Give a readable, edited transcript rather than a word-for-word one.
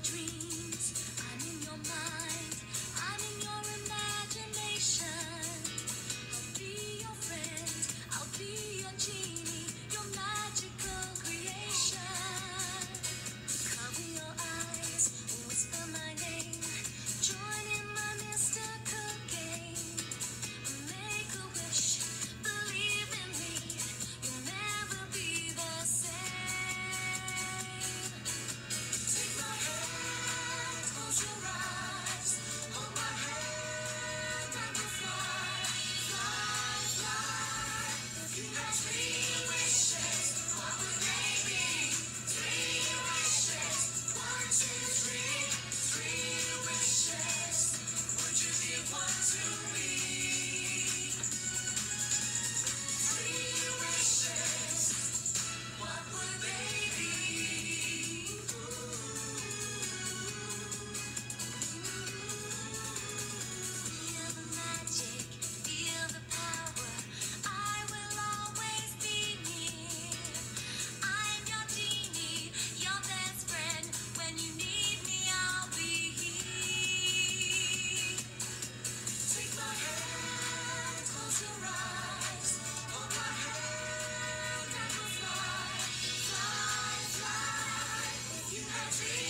dreams. I'm in your mind. I'm in your imagination. I'll be your friend. I'll be your genie. Your magical creation. Cover your eyes. Whisper my name. Join in my mystical game. Make a wish. Believe in me. You'll never be the same. Take my hand, close your eyes. Hold my hand and we'll fly, fly, fly. If you had 3 wishes, what would they be? 3 wishes. 1, 2, 3. 3 wishes. Would you give one to me? 3 wishes. What would they be? Feel the magic, feel the power. I will always be near. I'm your genie, your best friend. When you need me, I'll be here. Take my hand, close your eyes. Hold my hand and we'll fly, fly, fly. If you had 3